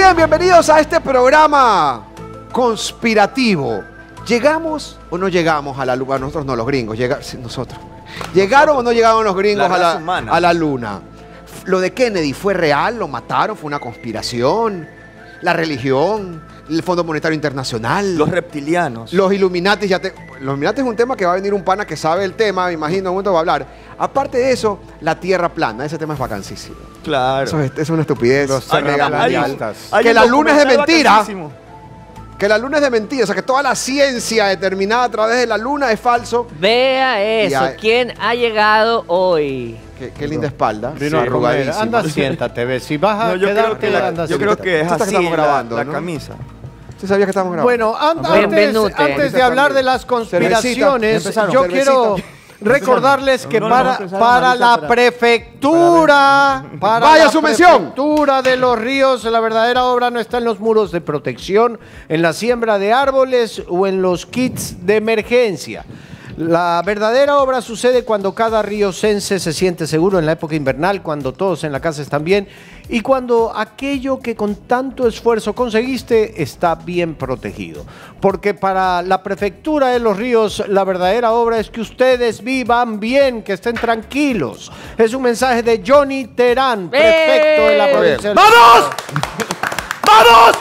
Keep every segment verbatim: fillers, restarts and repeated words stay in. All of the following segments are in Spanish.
bien, bienvenidos a este programa conspirativo. ¿Llegamos o no llegamos a la luna? Nosotros no, los gringos. Llega, sí, nosotros. ¿Llegaron o no llegaron los gringos la a, la, humana. a la luna? ¿Lo de Kennedy fue real? ¿Lo mataron? ¿Fue una conspiración? ¿La religión? ¿El Fondo Monetario Internacional? Los reptilianos. Los Illuminati. Ya te, los Illuminati es un tema que va a venir un pana que sabe el tema, me imagino, en un momento va a hablar. Aparte de eso, la Tierra plana. Ese tema es vacancísimo. Claro. Eso es, eso es una estupidez. Los mega mundial. Hay Que un la luna es de documental mentira. vacancísimo. Que la luna es de mentira. O sea, que toda la ciencia determinada a través de la luna es falso. Vea eso. Ya. ¿Quién ha llegado hoy? Qué, qué linda espalda. Vino a comer. arrugadísima. Anda, siéntate, ve. Si vas a No, yo creo quedarte, que, la- anda, yo creo que es Esta que así estamos la- grabando, la, ¿no? camisa. ¿Usted sabía que estamos grabando? Bueno, an- Bienvenute. antes, antes de hablar de las conspiraciones, Cervecita. yo Cervecita. quiero recordarles que No, no, para, nosotros para sabemos, la Marisa, prefectura, para Vaya la su mención. prefectura de Los Ríos, la verdadera obra no está en los muros de protección, en la siembra de árboles o en los kits de emergencia. La verdadera obra sucede cuando cada riocense se siente seguro en la época invernal, cuando todos en la casa están bien y cuando aquello que con tanto esfuerzo conseguiste está bien protegido. Porque para la prefectura de Los Ríos, la verdadera obra es que ustedes vivan bien, que estén tranquilos. Es un mensaje de Johnny Terán, prefecto de la ¡Eh! provincia del- ¡Vamos! ¡Vamos!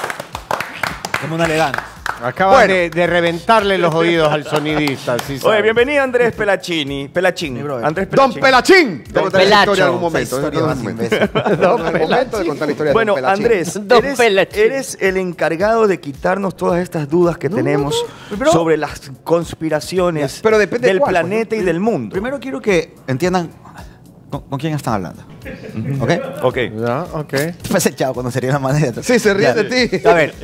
Como una elegante. Acaban Bueno. de, de reventarle los oídos al sonidista. ¿sí Oye, sabe? bienvenido Andrés Pelachini. Pelachín. Andrés Don Pelachín. Pelachín. Te Don contaré la Pelacho. historia en algún momento. Esa historia en más algún momento. imbécil. En algún momento de contar la historia de Bueno, Don Pelachín. Andrés, Don eres, Pelachín. eres el encargado de quitarnos todas estas dudas que tenemos Pero- sobre las conspiraciones Pero depende del de cuál, planeta pues, y del mundo. Primero quiero que entiendan con, con quién están hablando. ¿Ok? Ok. Ya, ok. Fue ese chavo cuando se ríe la manera. Sí, se ríe Ya. de ti. A ver,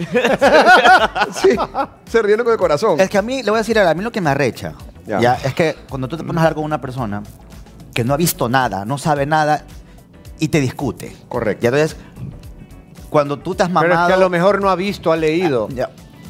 Sí, se ríe con el corazón. es que a mí, le voy a decir, a mí lo que me arrecha, Ya. ya. es que cuando tú te pones a hablar con una persona que no ha visto nada, no sabe nada y te discute. Correcto. Y entonces, cuando tú te has mamado... Pero es que a lo mejor no ha visto, ha leído. Ya.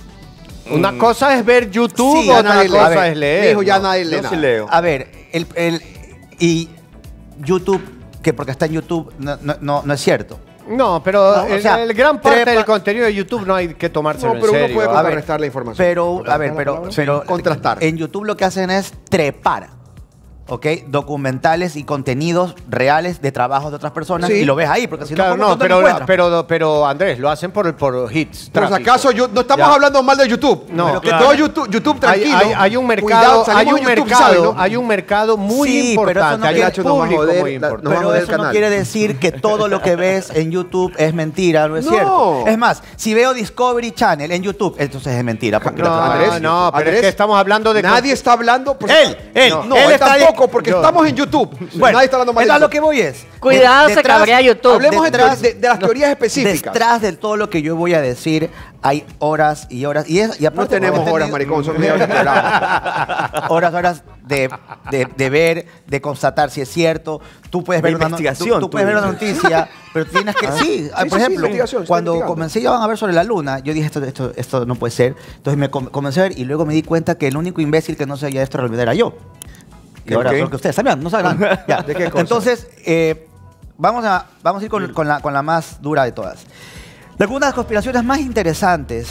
Una cosa es ver YouTube, Sí, ya otra nadie lee. cosa A ver, es leer. Dijo, ya ¿no? nadie lee Yo sí nada. leo. A ver, el, el- y YouTube, que porque está en YouTube, no, no, no, no es cierto. No, pero No, o el, sea, el gran parte trepa- del contenido de YouTube no hay que tomárselo No, pero en uno serio. puede ¿ah? ver, contrarrestar la información. Pero, a ver, ¿Contrastar la pero, palabra? pero Contrastar. en YouTube lo que hacen es trepar, ¿ok? Documentales y contenidos reales de trabajos de otras personas Sí. y lo ves ahí, porque si Claro, no, ¿cómo no, tú te pero, encuentras? pero, pero Andrés, lo hacen por, por hits. Por si tráfico. acaso, yo, no estamos Ya. hablando mal de YouTube. No, Pero que claro. todo YouTube, YouTube Hay, tranquilo. hay- hay un mercado, Cuidado, hay salimos un en YouTube, mercado, ¿sabes, no? hay un mercado muy Sí, pero eso importante. no hay quiere- un Nacho nos va a público joder, muy la- importante. nos va a Pero joder eso el no canal. quiere decir que todo lo que ves en YouTube es mentira, no es No. cierto. Es más, si veo Discovery Channel en YouTube, entonces es mentira. Porque No, lo- Andrés, no, pero Andrés, es que estamos hablando de... Nadie está hablando. por- Él, él, No, él no, él está de- tampoco, porque yo- estamos en YouTube. Bueno, Nadie está hablando mal de entonces a lo YouTube. que voy es... Cuidado, de- se cabrea YouTube. Hablemos de- detrás- de, de las teorías específicas. Detrás de todo lo que yo voy a decir hay horas y horas. Y, es, y No aparte, tenemos como he horas, tenido- maricón. Son media hora de programa. Horas, horas de, de- de ver, de constatar si es cierto. Tú puedes De ver una, no- investigación, tú, tú tú puedes ver una dices. noticia, pero tienes que... Sí, Sí, por sí, sí, ejemplo, investigación, estoy cuando investigando. comencé yo a ver sobre la luna, yo dije, esto, esto, esto no puede ser. Entonces me com- comencé a ver y luego me di cuenta que el único imbécil que no sabía esto realmente era yo. Y ¿Qué, ahora qué? son que ustedes también, no saben nada. Ya. ¿De qué cosa? Entonces, eh, vamos, a, vamos a ir con, con la, con la más dura de todas. Una de las conspiraciones más interesantes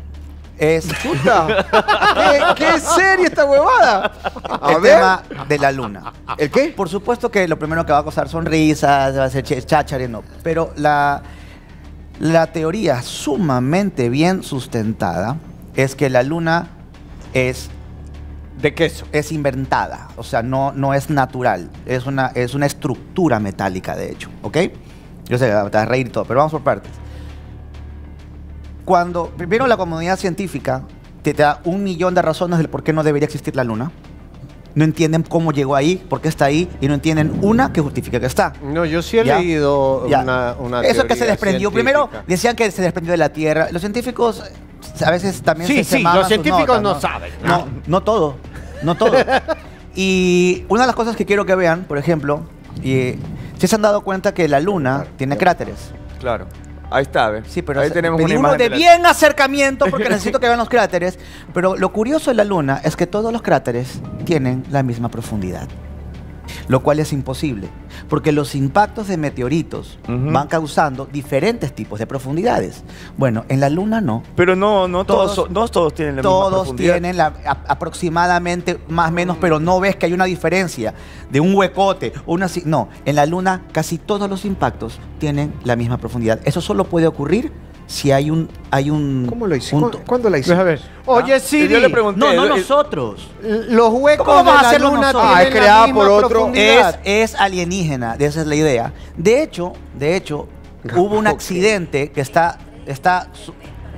es Puta, ¿Qué, qué serie esta huevada? A el ver. tema de la luna. ¿El qué? Por supuesto que lo primero que va a causar sonrisas, va a ser ch- cháchare, no. Pero la, la teoría sumamente bien sustentada es que la luna es, De queso. es inventada. O sea, no, no es natural. Es una, es una estructura metálica, de hecho. ¿Ok? Yo sé, te vas a reír y todo, pero vamos por partes. Cuando, primero la comunidad científica te da un millón de razones del por qué no debería existir la luna. No entienden cómo llegó ahí, por qué está ahí, y no entienden una que justifique que está. No, yo sí he Ya. leído Ya. una, una Eso que se teoría desprendió. científica. Primero decían que se desprendió de la Tierra. Los científicos eh, a veces también Sí, se, se sí, maman los sus científicos notas, no saben, No, ¿no? no todo. No todo. Y una de las cosas que quiero que vean, por ejemplo, y, si se han dado cuenta que la Luna tiene cráteres. Claro. Ahí está, ¿ves? Sí, pero ahí es- tenemos pedí una uno imagen de la- bien acercamiento porque necesito que vean los cráteres. Pero lo curioso de la Luna es que todos los cráteres tienen la misma profundidad. Lo cual es imposible. Porque los impactos de meteoritos Ujú. van causando diferentes tipos de profundidades. Bueno, en la Luna no. Pero no, no todos, Todos- son- no todos tienen la misma Todos profundidad. tienen la, a- aproximadamente más o menos, pero no ves que hay una diferencia de un huecote. Una, si- no, en la Luna casi todos los impactos tienen la misma profundidad. Eso solo puede ocurrir si hay un... Hay un ¿Cómo lo hice? un ¿Cu- to- ¿Cuándo la hice? Deja ver. Oye, Y Siri, yo le pregunté, No, no eh, nosotros. los huecos ¿Cómo vamos de a la hacerlo luna nosotros? tienen Ah, es la creada misma por otro. profundidad. Es, es alienígena, esa es la idea. De hecho, de hecho, hubo un Ok. accidente que está... está su-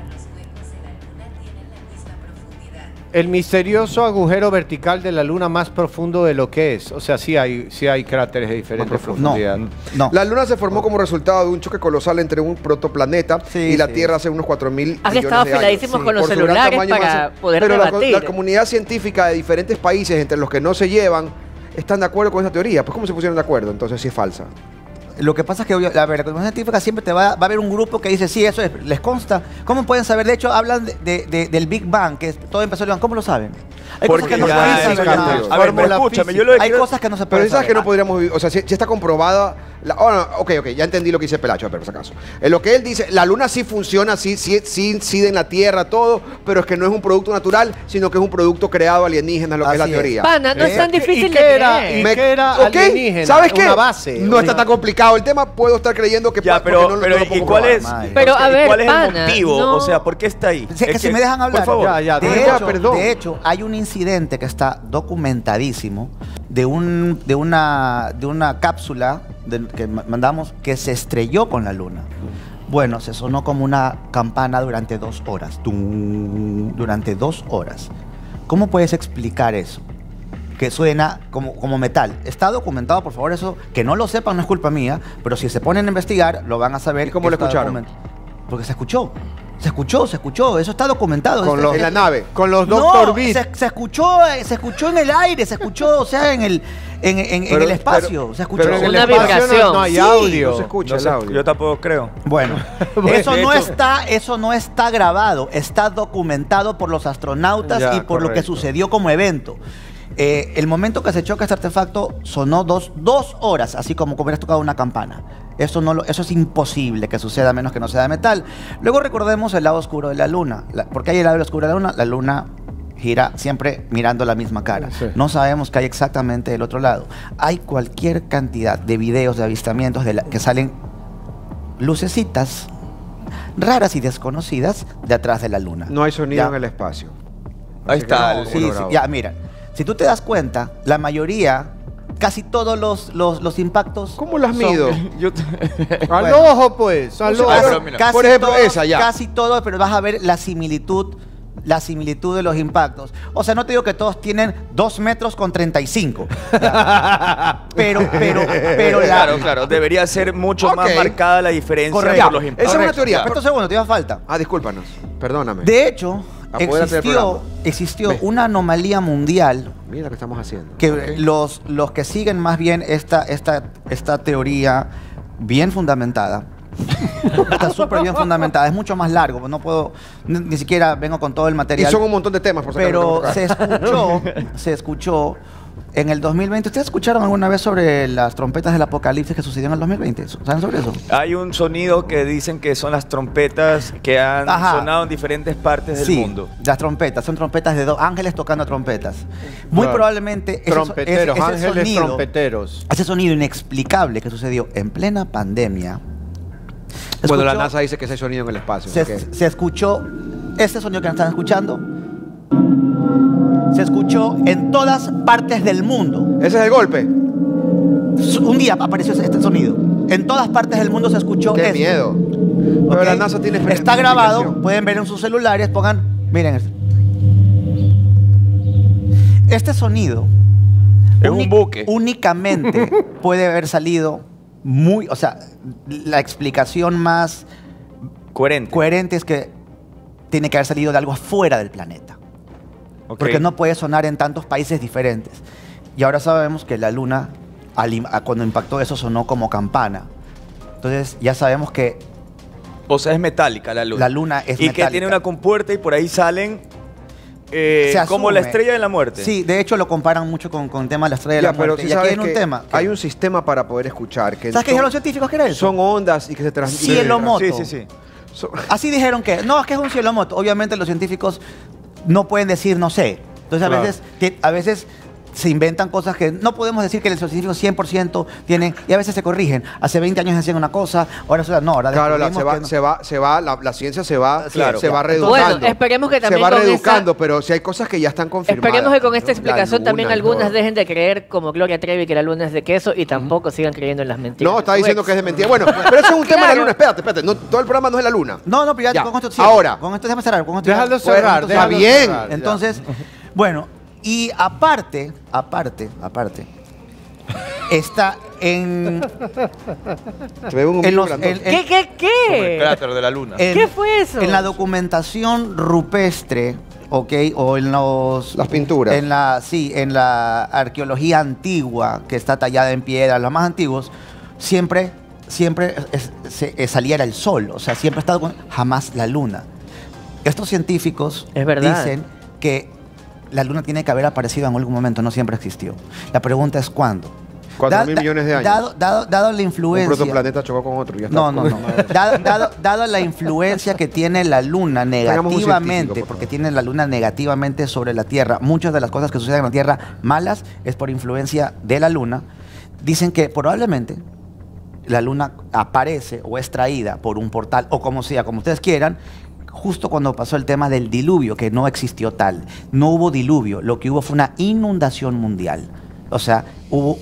El misterioso agujero vertical de la luna más profundo de lo que es. O sea, sí hay, sí hay cráteres de diferente Más profundo. no, profundidad. no. La Luna se formó como resultado de un choque colosal entre un protoplaneta Sí, y la sí. Tierra hace unos cuatro mil Han millones estado de años. afiladísimos con los Por su gran celulares tamaño y para masa. poder Pero la, debatir. la comunidad científica de diferentes países, entre los que no se llevan, están de acuerdo con esa teoría. Pues ¿cómo se pusieron de acuerdo? Entonces sí es falsa. Lo que pasa es que obvio, la verdad, la comunidad científica siempre te va, va a haber un grupo que dice, sí, eso es, les consta. ¿Cómo pueden saber? De hecho, hablan de, de- de- del Big Bang, que es- todo empezó el Big Bang. ¿Cómo lo saben? Hay Porque cosas que no ya pueden es saber. física, nada. pues. A ver, pero Fórmula escúchame, física. yo lo que Hay quiero- cosas que no se Pero pueden sabes que no saber. podríamos vivir, o sea, si, si está comprobada, la, oh, no, ok, ok, ya entendí lo que dice Pelacho, pero por si acaso. En lo que él dice, la luna sí funciona, sí, sí, sí incide en la Tierra, todo, pero es que no es un producto natural, sino que es un producto creado alienígena, lo que es la Así es. teoría. Pana, no es tan ¿Y difícil qué de era? creer. ¿Y Me- qué era ok, alienígena? ¿Sabes qué? Una base. No una- está tan complicado el tema, puedo estar creyendo que Ya, pa- pero, porque no, pero no lo ¿y puedo cuál comprobar. es? madre. Pero, a ¿Y ver, ¿cuál es pana, el motivo? no. O sea, ¿por qué está ahí? Si es que Es si me dejan hablar. Por favor. Ya, ya, de, ya, hecho, perdón. de hecho, hay un incidente que está documentadísimo de, un, de, una, de una cápsula de- que ma- mandamos que se estrelló con la luna. Bueno, se sonó como una campana durante dos horas. Tum, durante dos horas. ¿Cómo puedes explicar eso? Que suena como, como metal. Está documentado, por favor, eso. Que no lo sepan no es culpa mía, pero si se ponen a investigar, lo van a saber. ¿Y cómo que lo está escucharon? document- Porque se escuchó. Se escuchó, se escuchó. Eso está documentado. Con Es- los- En la nave. Con los Doctor no, Beat. se, se escuchó, eh, se escuchó en el aire, se escuchó, o sea, en el, en, en- en Pero- el espacio, pero- se escuchó. pero en el Una espacio no- vibración. No, hay Sí, audio. No se escucha No el sé, audio. yo tampoco creo. Bueno, Bueno, eso de no hecho- está, eso no está grabado, está documentado por los astronautas Ya, y por lo que correcto. sucedió como evento. Eh, el momento que se choca este artefacto sonó dos, dos horas, así como como hubieras tocado una campana. Eso, no lo- eso es imposible que suceda a menos que no sea de metal. Luego recordemos el lado oscuro de la luna. La- ¿Por qué hay el lado oscuro de la luna? La luna gira siempre mirando la misma cara. Sí. No sabemos qué hay exactamente del otro lado. Hay cualquier cantidad de videos de avistamientos de la- que salen lucecitas raras y desconocidas de atrás de la luna. No hay sonido Ya. en el espacio. Ahí Así que está. no, el- ¿cómo Sí, lo sí, grabo? ya, mira. Si tú te das cuenta, la mayoría, casi todos los, los, los impactos. ¿Cómo las son- mido? Yo- Al Bueno. ojo, pues. Al No sé, ojo. Ah, Casi, pero mira. casi Por ejemplo, todos, esa ya. Casi todo, pero vas a ver la similitud, la similitud de los impactos. O sea, no te digo que todos tienen dos metros con treinta y cinco. Ya. pero, pero, pero la. Claro, claro. Debería ser mucho más Ok. marcada la diferencia Correcto. por los Esa impactos. es una teoría. Correcto, segundo, te iba falta. Ah, discúlpanos. Perdóname. De hecho, Apodérate del existió, programa. existió Ve. una anomalía mundial Mira lo que estamos haciendo. que Ok. los, los que siguen más bien esta, esta, esta teoría bien fundamentada, está súper bien fundamentada, es mucho más largo, no puedo, ni, ni siquiera vengo con todo el Y material, son un montón de temas, por si acaso, pero no se escuchó, se escuchó en el dos mil veinte. ¿Ustedes escucharon alguna vez sobre las trompetas del apocalipsis que sucedieron en el dos mil veinte? ¿Saben sobre eso? Hay un sonido que dicen que son las trompetas que han Ajá. sonado en diferentes partes del Sí, mundo. las trompetas, son trompetas de dos ángeles tocando trompetas. Muy Claro. probablemente ese, so- Trompeteros, ese- ese ángeles sonido, trompeteros. ese sonido inexplicable que sucedió en plena pandemia. se Bueno, la escuchó- NASA dice que ese sonido en el espacio. se, ok. se escuchó, este sonido que están escuchando, se escuchó en todas partes del mundo. Ese es el golpe. Un día apareció este sonido. En todas partes del mundo se escuchó Qué esto. miedo. Pero ¿Ok? la NASA tiene exper- Está grabado, explicación. pueden ver en sus celulares, pongan, miren esto. Este sonido Es un buque. únicamente puede haber salido muy, o sea, la explicación más Coherente. coherente es que tiene que haber salido de algo afuera del planeta. Ok. Porque no puede sonar en tantos países diferentes. Y ahora sabemos que la luna, al im- a- cuando impactó eso, sonó como campana. Entonces ya sabemos que O sea, es metálica la luna. la luna es y que metálica. tiene una compuerta y por ahí salen Eh, se como asume. la estrella de la muerte. Sí, de hecho lo comparan mucho con, con el tema de la estrella de Ya, la muerte. pero sí y aquí sabes hay un que tema. que- hay un sistema para poder escuchar. Que ¿Sabes qué son- dijeron los científicos que era eso? Son ondas y que se transmiten. Cielomoto. Sí, sí, sí. Son- Así dijeron que, no, es que es un cielomoto. Obviamente los científicos no pueden decir no sé. Entonces a Claro. veces, ti- a veces se inventan cosas que no podemos decir que los científicos cien por ciento tienen, y a veces se corrigen. Hace veinte años hacían una cosa, ahora eso no, ahora Claro, la- se, descubrimos va, que no. se va, se va, la, la ciencia se va, Claro. se va Bueno, reeducando. esperemos que también se va con esa- reeducando, pero si hay cosas que ya están confirmadas. Esperemos que con esta La explicación luna también y algunas todo. dejen de creer, como Gloria Trevi, que la luna es de queso y tampoco sigan creyendo en las mentiras. No, de está su diciendo ex. que es de mentira. Bueno, pero eso es un tema de la Claro. luna. Espérate, espérate. No, todo el programa no es la luna. No, no, pero ya, Ya. con esto cierro. Ahora. Con esto déjame cerrar. Con esto ya- Déjalo Bueno, cerrar, entonces- déjalo bien. cerrar, ya. Entonces, bueno, y aparte, aparte, aparte, está en, Se ve un en ombligo los, grandote. en- ¿Qué, qué, Como el qué? cráter de la luna. en- ¿Qué fue eso? En la documentación rupestre, ¿ok? O en los... Las pinturas. En la, sí, en la arqueología antigua, que está tallada en piedra, los más antiguos, siempre, siempre es- se- eh, salía era el sol. O sea, siempre ha estado con... Jamás la luna. Estos científicos Es verdad. dicen que la luna tiene que haber aparecido en algún momento, no siempre existió. La pregunta es ¿cuándo? Cuatro Da- mil da- millones de años. Dado, dado, dado la Un influencia... protoplaneta chocó con otro. y ya está. No, no, no. Dado, dado- dado la influencia que tiene la Luna Tengamos un negativamente, científico, por porque favor. tiene la Luna negativamente sobre la Tierra, muchas de las cosas que suceden en la Tierra malas es por influencia de la Luna. Dicen que probablemente la Luna aparece o es traída por un portal o como sea, como ustedes quieran, justo cuando pasó el tema del diluvio, que no existió tal. No hubo diluvio, lo que hubo fue una inundación mundial. O sea, hubo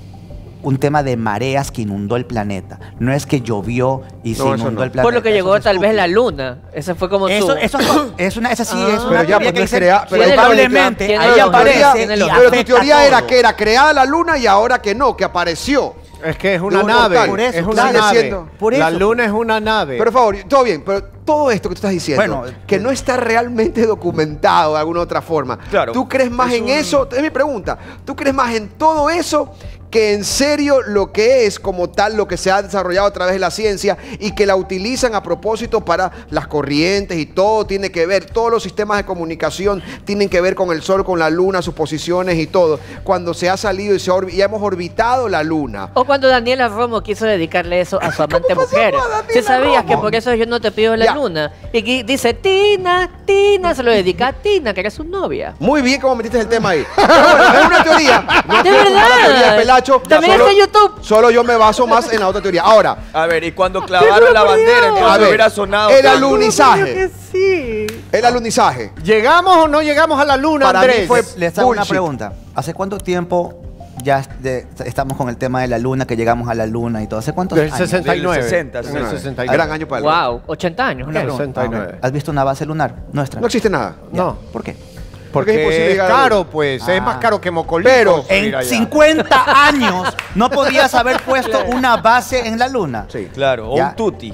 un tema de mareas que inundó el planeta. No es que llovió y No, se eso inundó no. el planeta. Por lo que Eso llegó es tal vez estúpido. la luna. Ese fue como Eso, su... eso es una, esa sí Ah. es una Pero ya, teoría pues, que no es dice, crea- pero ahí probablemente tiene ahí lógica, aparece tiene y lógica. Pero tu afecta teoría era todo. que era creada la luna y ahora que no, que apareció. Es que es De una un nave. portal. Por eso, es una sigue nave. siendo- por La eso. luna es una nave. Pero por favor, todo bien, pero todo esto que tú estás diciendo, Bueno, que eh, no está realmente documentado de alguna otra forma. Claro, ¿Tú crees más es en un- eso? Es mi pregunta. ¿Tú crees más en todo eso que en serio lo que es como tal, lo que se ha desarrollado a través de la ciencia y que la utilizan a propósito para las corrientes y todo tiene que ver, todos los sistemas de comunicación tienen que ver con el sol, con la luna, sus posiciones y todo? Cuando se ha salido y, se ha orbi- y hemos orbitado la luna. O cuando Daniela Romo quiso dedicarle eso a su amante mujer. a Daniela Si sabías que Romo? por eso yo no te pido la Ya. luna. Y aquí dice Tina, Tina, se lo dedica a Tina, que era su novia. Muy bien cómo metiste el tema ahí. Pero bueno, es una teoría. No De quiero tomar la teoría de verdad. Pelacho. También Solo- está en YouTube. Solo yo me baso más en la otra teoría. Ahora, A ver, y cuando clavaron la bandera, a entonces ver, hubiera sonado. el tanto. alunizaje. sí. El alunizaje. ¿Llegamos o no llegamos a la luna, Para mí Andrés? fue- Les hago una bullshit. pregunta. ¿Hace cuánto tiempo ya es de- estamos con el tema de la luna, que llegamos a la luna y todo? ¿Hace cuántos Del años? sesenta y nueve. Del sesenta, En el sesenta. sesenta y nueve. Gran año para el hombre. Wow, ochenta años. Una creo. pregunta. sesenta y nueve. Ah, ok. ¿Has visto una base lunar nuestra? No existe nada. Ya. No. ¿Por qué? Porque es Porque imposible es llegar a la caro, luna. pues. Ah. Es más caro que Mocolito. Pero subir En allá. cincuenta años no podías haber puesto una base en la luna. Sí. Claro, o Ya. un tuti.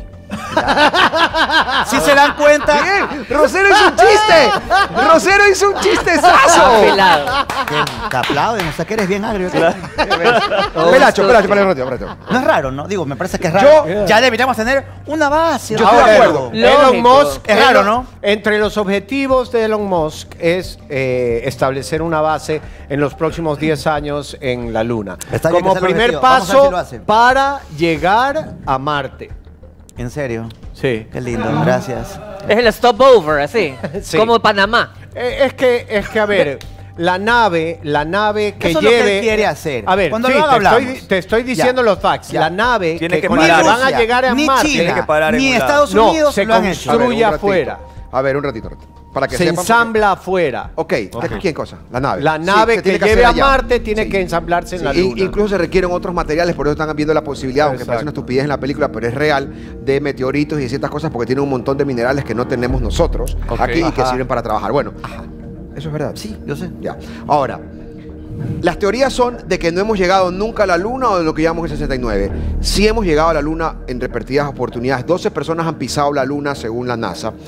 Si se dan cuenta, Bien, Rosero hizo un chiste. Rosero hizo un chistezazo. Afilado. te aplauden, o sea que eres bien agrio. Pelacho, Pelacho, Pelacho, un ratito, un ratito. No es raro, ¿no? Digo, me parece que es raro. Yo- ya deberíamos tener una base. Yo estoy de Ahora, acuerdo. Elon Lógico. Musk Es raro, ¿no? Entre los objetivos de Elon Musk es eh, establecer una base en los próximos diez años en la Luna. Está bien Como que sea el primer objetivo. Vamos a ver paso si lo hace. para llegar a Marte. En serio. Sí. Qué lindo, gracias. Es el stopover, así. Sí. Como Panamá. Eh, es que, es que a ver, la nave, la nave que Eso es lo que lleve. él quiere hacer. A ver, Cuando sí, lo haga, te, estoy, hablamos. te estoy diciendo Ya. los facts. Ya. La nave Tiene que, que con parar. la que Ni van a Rusia, llegar a ni Marte China, Tiene que parar en ni un lado. Estados No, Unidos se lo han construye hecho. A ver, un Construye ratito. afuera. A ver, un ratito, un ratito. Para que se sepan por qué. ensambla afuera. Ok, ¿quién cosa? La nave. La Sí, nave se que, tiene lleve hacer a allá. Marte tiene Sí. que ensamblarse en la Sí, Luna. incluso se requieren otros materiales, por eso están viendo la posibilidad, aunque parece una Exacto. estupidez en la película, pero es real, de meteoritos y de ciertas cosas porque tiene un montón de minerales que no tenemos nosotros Ok. aquí y que Ajá. sirven para trabajar. Bueno, eso es verdad. Sí, yo sé. Ya. Ahora, las teorías son de que no hemos llegado nunca a la Luna o de lo que llamamos el sesenta y nueve. Sí hemos llegado a la Luna en repetidas oportunidades. doce personas han pisado la Luna según la NASA.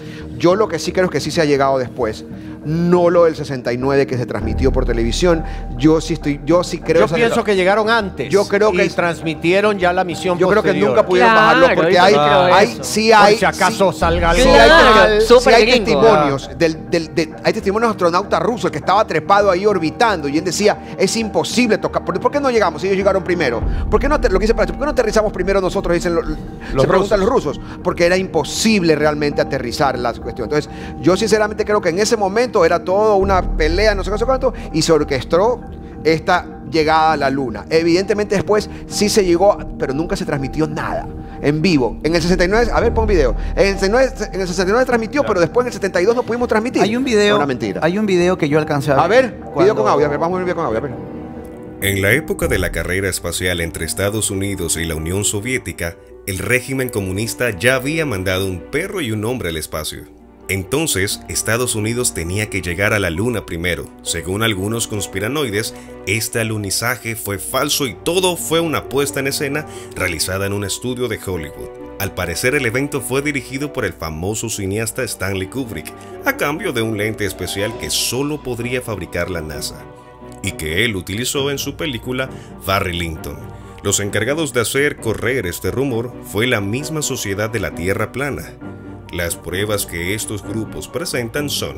Yo lo que sí creo es que sí se ha llegado después. No lo del sesenta y nueve que se transmitió por televisión. Yo sí estoy, yo sí creo. Yo esa- pienso que llegaron antes. Yo creo y que- transmitieron ya la misión Yo creo que posterior. nunca pudieron Claro, bajarlo porque yo hay, también creo hay eso. sí Por hay, si acaso sí- salga algo. sí Claro, hay, sí súper hay gringo. testimonios del, del- de- hay testimonios de astronauta ruso, el que estaba trepado ahí orbitando y él decía, es imposible tocar. ¿Por, por qué no llegamos? Ellos llegaron primero. ¿Por qué no, te- lo que dice Palacio, ¿por qué no aterrizamos primero nosotros? Dicen lo- se preguntan los rusos. Porque era imposible realmente aterrizar la cuestión. Entonces, yo sinceramente creo que en ese momento era todo una pelea, no sé qué, no sé cuánto, y se orquestó esta llegada a la luna. Evidentemente después sí se llegó, pero nunca se transmitió nada en vivo. En el sesenta y nueve, a ver, pon video. En el sesenta y nueve, en el sesenta y nueve transmitió, pero después en el setenta y dos no pudimos transmitir. Hay un video. Una mentira. Hay un video que yo alcancé a ver. A ver, video cuando- con audio. A ver, vamos a ver video con audio. A ver. En la época de la carrera espacial entre Estados Unidos y la Unión Soviética, el régimen comunista ya había mandado un perro y un hombre al espacio. Entonces, Estados Unidos tenía que llegar a la Luna primero. Según algunos conspiranoides, este alunizaje fue falso y todo fue una puesta en escena realizada en un estudio de Hollywood. Al parecer, el evento fue dirigido por el famoso cineasta Stanley Kubrick, a cambio de un lente especial que solo podría fabricar la NASA, y que él utilizó en su película Barry Lyndon. Los encargados de hacer correr este rumor fue la misma Sociedad de la Tierra Plana. Las pruebas que estos grupos presentan son: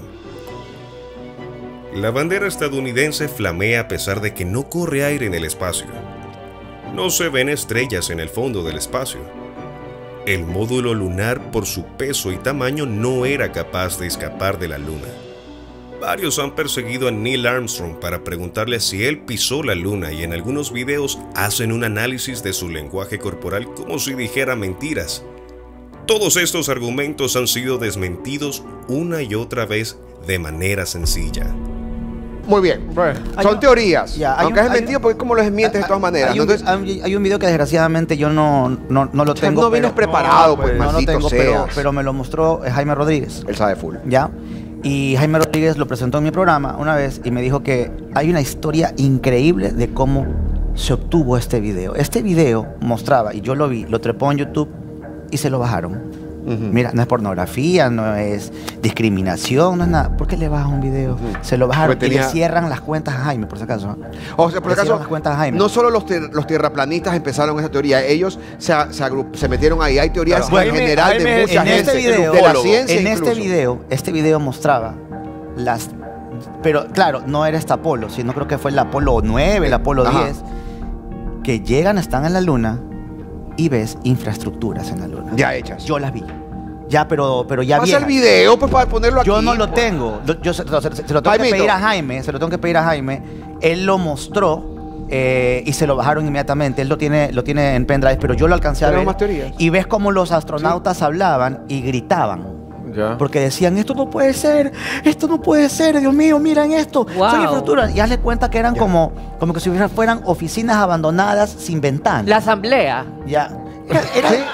la bandera estadounidense flamea a pesar de que no corre aire en el espacio. No se ven estrellas en el fondo del espacio. El módulo lunar, por su peso y tamaño, no era capaz de escapar de la Luna. Varios han perseguido a Neil Armstrong para preguntarle si él pisó la Luna y en algunos videos hacen un análisis de su lenguaje corporal como si dijera mentiras. Todos estos argumentos han sido desmentidos una y otra vez de manera sencilla. Muy bien. Hay Son un- teorías. ya, hay Aunque un- es hay mentido, un- porque como los desmientes de todas maneras. Hay un, Entonces, hay- hay un video que desgraciadamente yo no, no, no lo o sea, tengo. no vienes pero- preparado, pues, no lo maldito tengo, pero, seas. pero me lo mostró eh, Jaime Rodríguez. Él sabe full. ¿Ya? Y Jaime Rodríguez lo presentó en mi programa una vez y me dijo que hay una historia increíble de cómo se obtuvo este video. Este video mostraba, y yo lo vi, lo trepó en YouTube y se lo bajaron. Mira, no es pornografía, no es discriminación, no es nada. ¿Por qué le bajan un video? Se lo bajaron Porque y tenía- le cierran las cuentas a Jaime, por si acaso. ¿no? O sea, por Le acaso, cierran las cuentas a Jaime. no solo los, tier- los tierraplanistas empezaron esa teoría, ellos se, a- se, agru- se metieron ahí. Hay teorías Claro, en Jaime- general Jaime de es- mucha en gente, este video, de la ciencia en incluso. este video, este video mostraba las, pero claro, no era esta Apolo, sino creo que fue el Apolo nueve, el Apolo Ajá. diez, que llegan, están en la luna y ves infraestructuras en la luna. Ya hechas. Yo las vi. Ya, pero, pero ya Pasa el viejas. video pues, para ponerlo aquí. Yo no lo pues. tengo. Lo- Yo se, se- se lo tengo que Jaimito. pedir a Jaime. Se lo tengo que pedir a Jaime. Él lo mostró eh, y se lo bajaron inmediatamente. Él lo tiene, lo tiene en pendrive, pero yo lo alcancé a Tenemos ver. más teorías. Y ves cómo los astronautas hablaban y gritaban. Ya. Porque decían, esto no puede ser, esto no puede ser, Dios mío, miren esto. Wow. Son infraestructuras. Y hazle cuenta que eran como, como que si hubiera- fueran oficinas abandonadas sin ventanas. La asamblea. Ya. Era- era-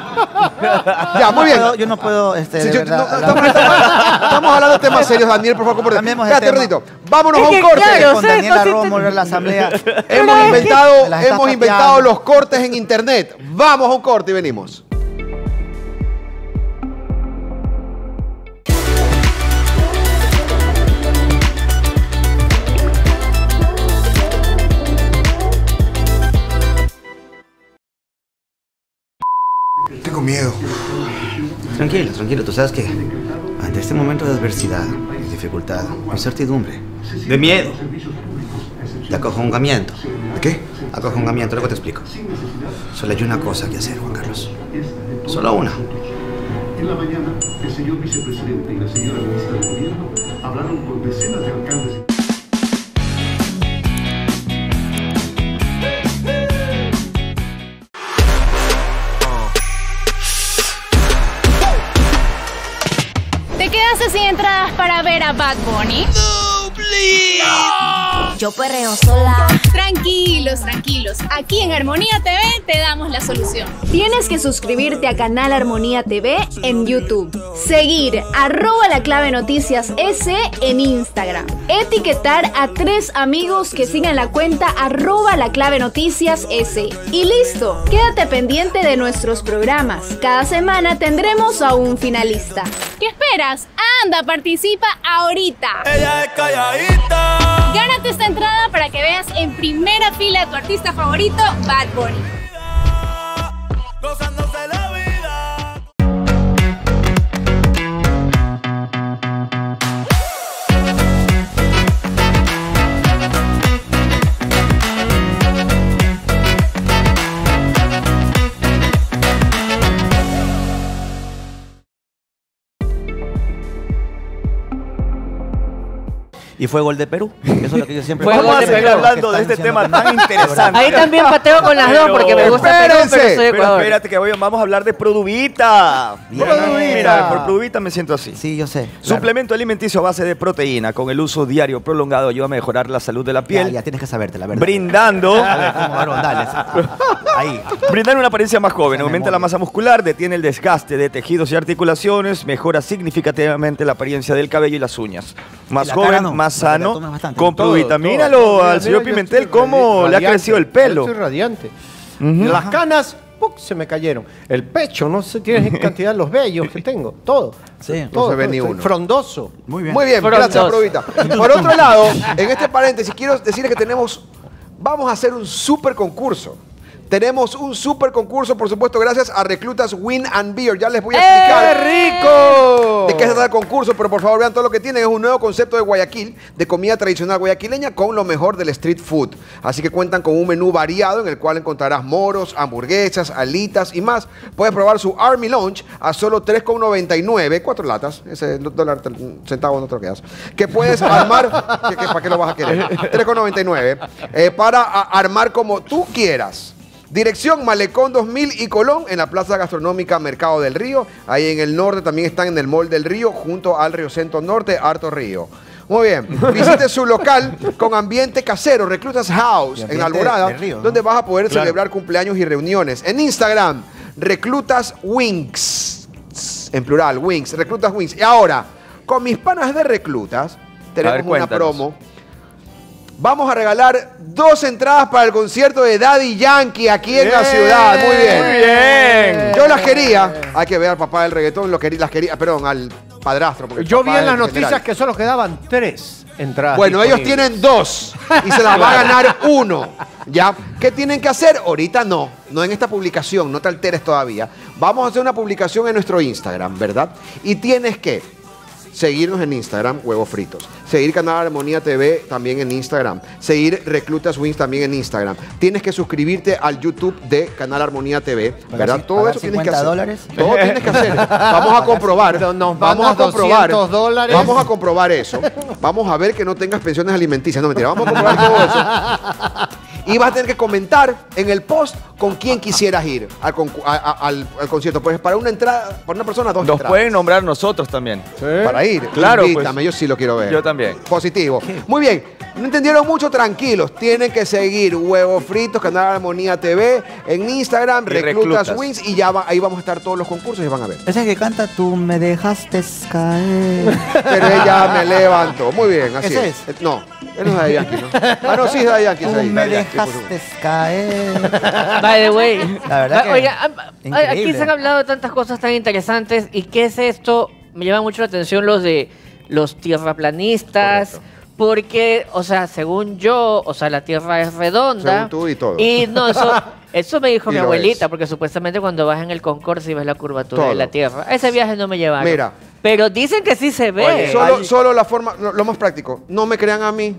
Ya, muy bien. Yo no puedo, yo no puedo, este, Sí, de yo- verdad, no, hablar- estamos, estamos- estamos hablando de temas serios, Daniel, por favor. compórtate. Cambiemos de Espérate, tema. Rodito. Vámonos Es a un que, corte. claro, con sé, Daniela no sé, Romo en la asamblea. Hemos Me inventado, las estás hemos inventado pateando. los cortes en internet. Vamos a un corte y venimos. Tengo miedo. Tranquilo, tranquilo. Tú sabes que ante este momento de adversidad, de dificultad, incertidumbre, de miedo, de acojongamiento. ¿De qué? Acojongamiento, luego te explico. Solo hay una cosa que hacer, Juan Carlos. Solo una. En la mañana, el señor vicepresidente y la señora ministra de Gobierno hablaron con decenas de alcaldes. ¿Te quedaste sin entradas para ver a Bad Bunny? No, please. Yo perreo sola. Tranquilos, tranquilos. Aquí en Armonía T V te damos la solución. Tienes que suscribirte a Canal Armonía T V en YouTube. Seguir arroba la clave noticias S en Instagram. Etiquetar a tres amigos que sigan la cuenta arroba la clave noticias S. Y listo. Quédate pendiente de nuestros programas. Cada semana tendremos a un finalista. ¿Qué esperas? Anda, participa ahorita. Ella es calladita. Gánate esta entrada para que veas en primera fila a tu artista favorito, Bad Bunny. Gozándose la vida. Y fue gol de Perú. Eso es lo que yo siempre Fue Vamos gol a de seguir Perú. hablando de este tema tan interesante. Ahí también pateo con las dos porque me gusta Perú, pero soy de Pero Ecuador. espérate que voy- vamos a hablar de Produvita. Bien. Mira, por Produvita me siento así. Sí, yo sé. Suplemento alimenticio a base de proteína con el uso diario prolongado ayuda a mejorar la salud de la Ya, piel, ya tienes que saberte, la verdad. brindando A ver, como varón, dale. Ahí. brindando una apariencia más joven, Esa aumenta memoria. la masa muscular, detiene el desgaste de tejidos y articulaciones, mejora significativamente la apariencia del cabello y las uñas. Más Y la cara joven, no, más la cara sano, tomas bastante. con Todo, Produvita. todo. Míralo Mira, al señor mira, yo Pimentel estoy cómo le ha radiante. crecido el Yo pelo. estoy radiante. Ujú. Las canas, ¡puc!, se me cayeron. El pecho, no sé, tienes cantidad de los vellos que tengo. Todo. Sí. Todo, No se ve todo, ni estoy uno. Frondoso. Muy bien. Muy bien, Frondoso. gracias, Provita. Por otro lado, en este paréntesis, quiero decirles que tenemos, vamos a hacer un super concurso. Tenemos un super concurso, por supuesto, gracias a Reclutas Win and Beer. Ya les voy a explicar ¡Qué rico! de qué se trata el concurso, pero por favor vean todo lo que tienen. Es un nuevo concepto de Guayaquil, de comida tradicional guayaquileña con lo mejor del street food. Así que cuentan con un menú variado en el cual encontrarás moros, hamburguesas, alitas y más. Puedes probar su Army Lunch a solo tres con noventa y nueve, cuatro latas, ese dólar centavo no te lo quedas, que puedes armar, que, que, ¿para qué lo vas a querer? tres con noventa y nueve, eh, para a, armar como tú quieras. Dirección Malecón dos mil y Colón, en la Plaza Gastronómica Mercado del Río. Ahí en el norte también están en el Mall del Río, junto al Río Centro Norte, Harto Río. Muy bien. Visite su local con ambiente casero, Reclutas House, en ambiente Alborada, de río, ¿no? donde vas a poder Claro. celebrar cumpleaños y reuniones. En Instagram, Reclutas Wings, en plural, Wings, Reclutas Wings. Y ahora, con mis panas de Reclutas, tenemos ver, una cuéntanos. promo. Vamos a regalar dos entradas para el concierto de Daddy Yankee aquí en la Bien, ciudad. Muy bien. Muy bien. Yo las quería. Hay que ver al papá del reggaetón, lo quería, las quería, perdón, al padrastro. porque el Yo vi papá en es las el noticias general. que solo quedaban tres entradas. Bueno, ellos disponibles. tienen dos y se las va a ganar uno. ¿Ya? ¿Qué tienen que hacer? Ahorita no. No en esta publicación, no te alteres todavía. Vamos a hacer una publicación en nuestro Instagram, ¿verdad? Y tienes que seguirnos en Instagram, Huevos Fritos. Seguir Canal Armonía T V también en Instagram. Seguir Reclutas Wings también en Instagram. Tienes que suscribirte al YouTube de Canal Armonía T V, ¿verdad? cin- Todo pagar eso tienes que cincuenta hacer. dólares. Todo tienes que hacer. Vamos a comprobar. Nos Vamos a mandas comprobar. doscientos dólares. Vamos a comprobar eso. Vamos a ver que no tengas pensiones alimenticias. No, mentira. Vamos a comprobar todo eso. Y vas a tener que comentar en el post con quién quisieras ir al, concu- a- a- al- al concierto. Pues para una entrada, para una persona, dos Nos entradas. pueden nombrar nosotros también. Para ir. Claro, Invítame, pues. yo sí lo quiero ver. Yo también. Positivo. Muy bien. No entendieron mucho, tranquilos. Tienen que seguir Huevos Fritos, Canal Armonía T V, en Instagram, Y Reclutas, Reclutas. Wings, y ya va- ahí vamos a estar todos los concursos y van a ver. Ese que canta, tú me dejaste caer. Pero ella me levantó. Muy bien, así ¿Ese es. Eh, No, él no es de Yankee, ¿no? Ah, no, sí es de Yankee. Tú es de me Daddy Yankee, por supuesto. dejaste caer. By the way. La verdad que Oiga, am- aquí increíble. se han hablado de tantas cosas tan interesantes. ¿Y qué es esto? Me llama mucho la atención los de los tierraplanistas. Correcto. Porque, o sea, según yo, o sea, la tierra es redonda. Según tú y todo. Y no, eso, eso me dijo Y mi lo abuelita, es. porque supuestamente cuando vas en el Concordia y ves la curvatura Todo. de la tierra. Ese viaje no me llevaron. Mira. Pero dicen que sí se ve. Oye, Solo, Hay- solo la forma, lo, lo más práctico. No me crean a mí.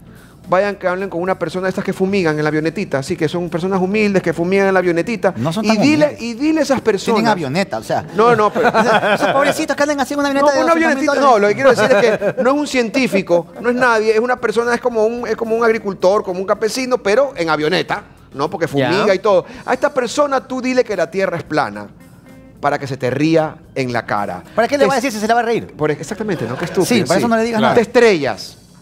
Vayan que hablen con una persona de estas que fumigan en la avionetita, así que son personas humildes que fumigan en la avionetita. No son y tan dile humildes. y dile a esas personas. Tienen avioneta, o sea. No, no, pero Esos pobrecitos que andan así en una no, avioneta de una doscientos mil avionetita, dólares. no, lo que quiero decir es que no es un científico, no es nadie, es una persona, es como un, es como un agricultor, como un campesino, pero en avioneta, ¿no? Porque fumiga Ya. y todo. A esta persona tú dile que la tierra es plana para que se te ría en la cara. ¿Para qué le Te- va a decir si se le va a reír? Por- exactamente, ¿no? Qué estúpido. Sí, para eso no le digas nada. Te estrellas,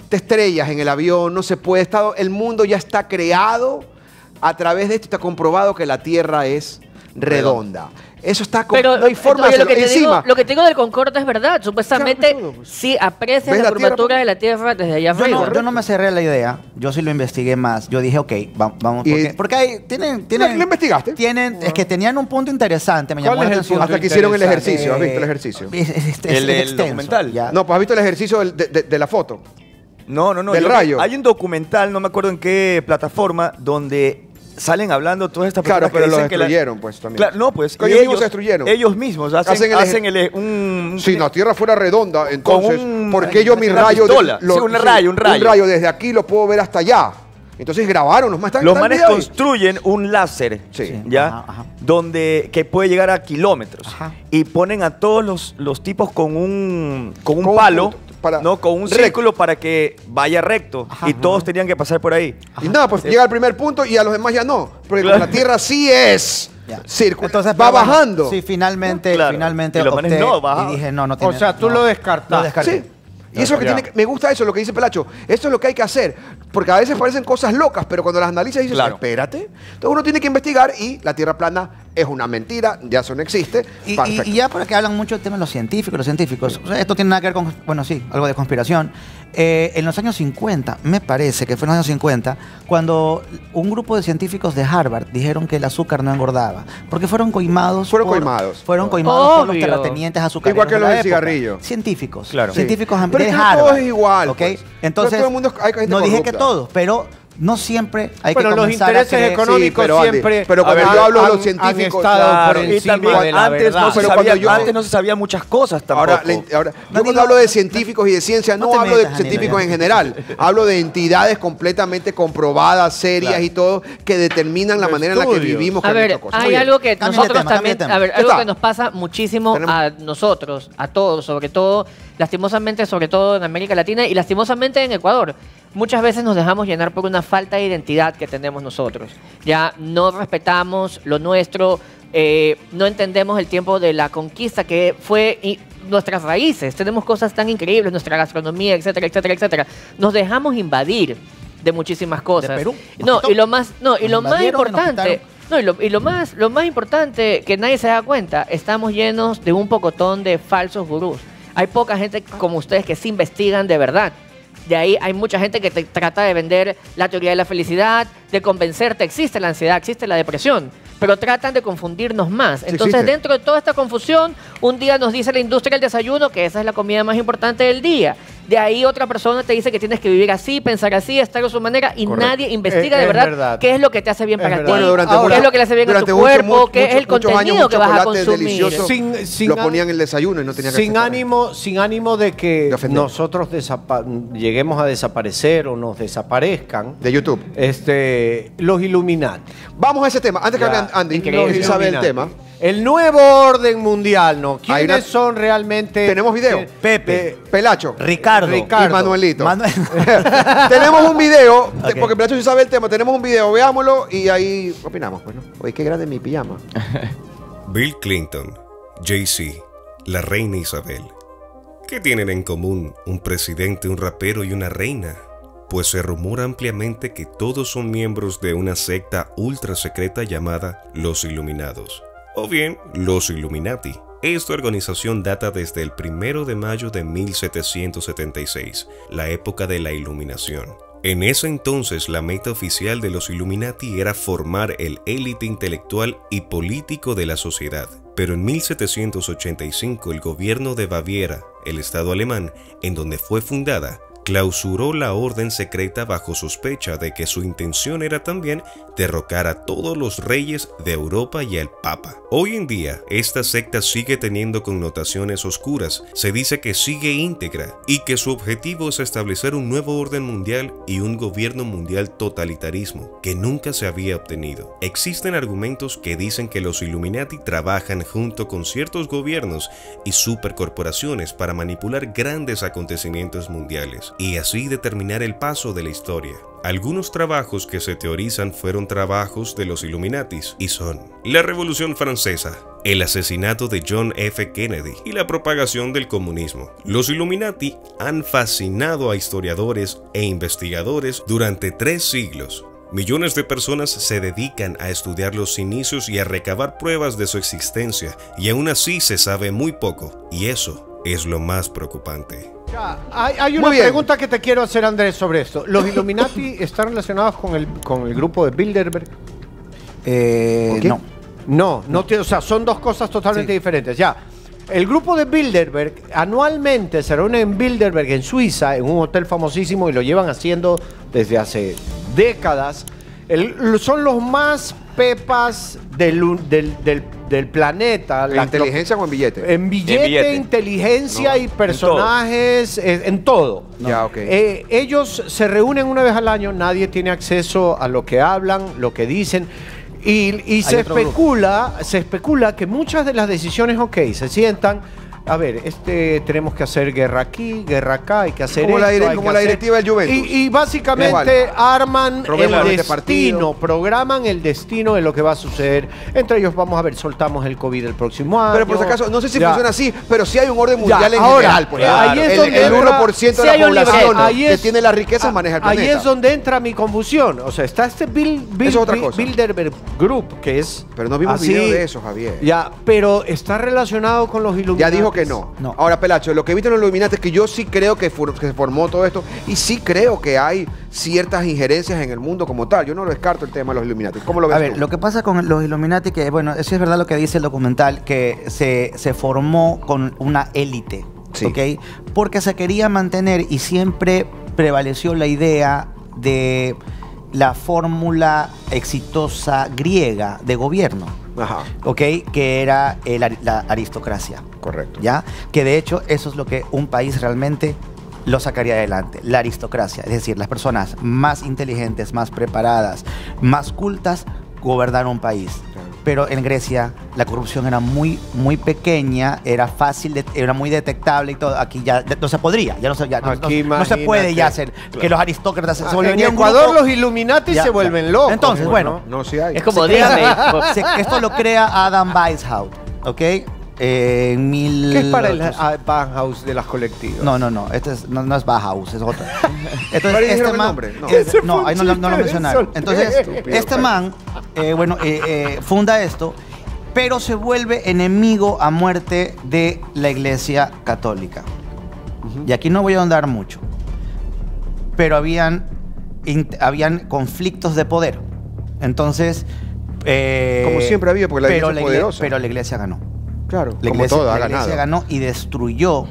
te estrellas en el avión, no se puede. Estado, el mundo ya está creado. A través de esto está comprobado que la Tierra es redonda. Eso está con, Pero no hay forma oye, de lo, que hacerlo. te digo, Encima, lo que te digo del Concorde es verdad. Supuestamente Claro, pues. sí aprecias ¿Ves la la Tierra, curvatura pues? de la Tierra desde allá Yo arriba. no, yo no me cerré la idea, yo sí lo investigué más. Yo dije, ok, va- vamos, Y- porque, porque hay, tienen, tienen, ¿Lo investigaste? tienen, es que tenían un punto interesante, me ¿Cuál llamó la es el atención. punto hasta que hicieron el interesante? ejercicio. ¿Has visto el Eh, ejercicio? Es, es- es- El es del extenso, documental. ya. No, pues has visto el ejercicio del- de, de- de la foto. No, no, no. Del yo vi- rayo. Hay un documental, no me acuerdo en qué plataforma, donde salen hablando todas estas Claro, personas pero que lo dicen que la- destruyeron, pues, también. Claro, no, pues. Que y ellos mismos se destruyeron. Ellos mismos hacen, Hacen el hacen eje- el, un... Si la Tierra fuera redonda, entonces, un- ¿por qué yo mi una rayo... de- pistola. Sí, un rayo, un rayo. Un rayo desde aquí lo puedo ver hasta allá. Entonces grabaron, los más están Los están manes video ahí. construyen un láser, Sí. ¿ya? Ajá, ajá. Donde, que puede llegar a kilómetros. Ajá. Y ponen a todos los, los tipos con un, con un Con un palo, punto, para- ¿no? Con un recto. círculo para que vaya recto. Ajá, y todos tenían que pasar por ahí. Y nada, pues llega al primer punto y a los demás ya no. Porque Claro. la Tierra sí es Ya. círculo. Entonces, va pero bueno, bajando. Sí, finalmente, Claro. finalmente Y los manes opté no, bajaban. y dije, no, no O tiene. sea, tú no. lo descartaste. Lo descarté. Sí. Y eso es lo que Ya. tiene que- me gusta eso, lo que dice Pelacho. Esto es lo que hay que hacer. Porque a veces parecen cosas locas, pero cuando las analizas dices, Claro. espérate. Entonces uno tiene que investigar y la Tierra plana es una mentira, ya eso no existe. Y, y- Perfecto. y ya porque hablan mucho del tema de los científicos, los científicos. O sea, esto tiene nada que ver con, bueno, sí, algo de conspiración. Eh, en los años cincuenta, me parece que fue en los años cincuenta, cuando un grupo de científicos de Harvard dijeron que el azúcar no engordaba. Porque fueron coimados. Fueron por- coimados. Fueron coimados por los Obvio. terratenientes azucareros. Igual que de los la del época. cigarrillo. Científicos. Claro. Científicos Sí. de Pero es que no Harvard. todo es igual, ¿ok? pues. Entonces, Pero todo el mundo- hay gente no dije que corrupta. todos, pero no siempre hay Bueno, que los comenzar a intereses creer- económicos Sí, pero Andy, siempre pero cuando han- yo hablo de los han- científicos, han estado Claro, por y encima también de la antes, verdad. no se Pero sabía, cuando yo- antes no se sabían muchas cosas tampoco. Ahora, le- ahora, yo No cuando digo- hablo de científicos y de ciencia, no, no te hablo de metas, Danilo, científicos ya. en general. Hablo de entidades completamente comprobadas, serias Claro. y todo, que determinan la De manera en la que estudios. vivimos. A con ver, esta cosa. hay Muy bien. algo que Cambia de nosotros tema, cambia también, de tema. a ver, Ya algo está. que nos pasa muchísimo Tenemos- a nosotros, a todos, sobre todo, lastimosamente, sobre todo en América Latina y lastimosamente en Ecuador. Muchas veces nos dejamos llenar por una falta de identidad que tenemos nosotros. Ya no respetamos lo nuestro, eh, no entendemos el tiempo de la conquista que fue y nuestras raíces. Tenemos cosas tan increíbles, nuestra gastronomía, etcétera, etcétera, etcétera. Nos dejamos invadir de muchísimas cosas. Perú, nos No, quitó. y lo más, no, y Nos lo más invadieron y nos importante, quitaron. no, y lo, y lo más, lo más importante que nadie se da cuenta, estamos llenos de un pocotón de falsos gurús. Hay poca gente como ustedes que se investigan de verdad. De ahí hay mucha gente que te trata de vender la teoría de la felicidad, de convencerte, existe la ansiedad, existe la depresión, pero tratan de confundirnos más. Entonces, existe. dentro de toda esta confusión, un día nos dice la industria del desayuno que esa es la comida más importante del día. De ahí otra persona te dice que tienes que vivir así, pensar así, estar de su manera, y Correcto. nadie investiga Es- de es verdad, verdad. qué es lo que te hace bien Es para verdad. ti, Bueno, durante qué mucho- es lo que le hace bien a durante tu mucho- cuerpo, mucho- qué es el muchos años contenido un que vas a chocolate consumir. delicioso Sin- sin lo a- ponían en el desayuno y no tenía que Sin hacer ánimo, sin ánimo de que De ofender. nosotros desapa- lleguemos a desaparecer o nos desaparezcan. de YouTube. Este, los Illuminati. Vamos a ese tema. Antes que Ya, hable Andy, increíble. si sabe el Illuminati. tema. El nuevo orden mundial, ¿no? Hay ¿Quiénes una- son realmente? Tenemos video. Eh, Pepe. eh, Pelacho. Ricardo. Ricardo. Y Manuelito. Manuel- Tenemos un video, te- Ok. porque Pelacho sí sabe el tema. Tenemos un video, veámoslo y ahí opinamos. Pues, ¿no? Oye, qué grande mi pijama. Bill Clinton, Jay-Z, la reina Isabel. ¿Qué tienen en común un presidente, un rapero y una reina? Pues se rumora ampliamente que todos son miembros de una secta ultra secreta llamada Los Iluminados, o bien Los Illuminati. Esta organización data desde el primero de mayo de mil setecientos setenta y seis, la época de la Iluminación. En ese entonces, la meta oficial de los Illuminati era formar el élite intelectual y político de la sociedad. Pero en mil setecientos ochenta y cinco, el gobierno de Baviera, el estado alemán, en donde fue fundada, clausuró la orden secreta bajo sospecha de que su intención era también derrocar a todos los reyes de Europa y al Papa. Hoy en día, esta secta sigue teniendo connotaciones oscuras, se dice que sigue íntegra y que su objetivo es establecer un nuevo orden mundial y un gobierno mundial totalitarismo que nunca se había obtenido. Existen argumentos que dicen que los Illuminati trabajan junto con ciertos gobiernos y supercorporaciones para manipular grandes acontecimientos mundiales y así determinar el paso de la historia. Algunos trabajos que se teorizan fueron trabajos de los Illuminatis y son la Revolución Francesa, el asesinato de John F. Kennedy y la propagación del comunismo. Los Illuminati han fascinado a historiadores e investigadores durante tres siglos. Millones de personas se dedican a estudiar los inicios y a recabar pruebas de su existencia, y aún así se sabe muy poco, y eso es lo más preocupante. Ya, hay, hay una pregunta que te quiero hacer, Andrés, sobre esto. ¿Los Illuminati están relacionados con el, con el grupo de Bilderberg? Eh, no. No, no te, o sea, son dos cosas totalmente sí. diferentes. Ya, el grupo de Bilderberg anualmente se reúne en Bilderberg, en Suiza, en un hotel famosísimo, y lo llevan haciendo desde hace décadas. El, son los más pepas del, del, del, del planeta. ¿En la inteligencia o en billete? En billete, en billete. inteligencia no, y personajes, en todo. En, en todo. No. Ya, okay. eh, ellos se reúnen una vez al año, nadie tiene acceso a lo que hablan, lo que dicen. Y, y se especula, se especula que muchas de las decisiones, ok, se sientan, a ver, este tenemos que hacer guerra aquí, guerra acá, hay que hacer como esto, la, dire, hay como que la hacer... directiva del Juventus. Y, y básicamente Igual. arman Robemos el este destino, partido. programan el destino de lo que va a suceder. Entre ellos, vamos a ver, soltamos el COVID el próximo año. Pero por si acaso, no sé si ya. funciona así, pero sí hay un orden mundial ya, en ahora, general. Pues, ahí es el, donde el uno por ciento sí de la población ahí que es, tiene las riquezas maneja el planeta. Ahí es donde entra mi confusión. O sea, está este Bill, Bill, es otra Bill, cosa. Bilderberg Group, que es Pero no vimos así, video de eso, Javier. Ya, pero está relacionado con los Illuminati. Ya dijo que no. no. Ahora, Pelacho, lo que viste en los Illuminati es que yo sí creo que, for, que se formó todo esto y sí creo que hay ciertas injerencias en el mundo como tal. Yo no lo descarto el tema de los Illuminati. ¿Cómo lo ves A ver, tú? lo que pasa con los Illuminati, que bueno, eso es verdad lo que dice el documental, que se, se formó con una élite, sí. ¿ok? Porque se quería mantener y siempre prevaleció la idea de la fórmula exitosa griega de gobierno. Ajá. ¿Ok? Que era el, la aristocracia. Correcto. ¿Ya? Que de hecho eso es lo que un país realmente lo sacaría adelante, la aristocracia. Es decir, las personas más inteligentes, más preparadas, más cultas, gobernar un país. Claro. Pero en Grecia la corrupción era muy, muy pequeña, era fácil, de, era muy detectable y todo. Aquí ya no se podría, ya no se, ya, no, no, no se puede ya hacer claro. que los aristócratas se ah, vuelven. En Ecuador grupo, los Illuminati ya, se vuelven ya. locos. Entonces, bueno, no, no sí hay. Es como se Disney. crea, se, esto lo crea Adam Weishaupt, ¿ok? Eh, en mil... ¿Qué es para el Bauhaus de las colectivas? No, no, no, este es, no, no es Bauhaus, es otro. Entonces, este este man, no, es, no ahí no, no lo mencionaron. Entonces, Estúpido, este man, eh, bueno, eh, eh, funda esto, pero se vuelve enemigo a muerte de la Iglesia Católica. Uh-huh. Y aquí no voy a ahondar mucho, pero habían, in, habían conflictos de poder. Entonces... Eh, como siempre había, porque la iglesia es poderosa. Pero la iglesia ganó. Claro, la como iglesia, todo, ha la ganado. iglesia ganó y destruyó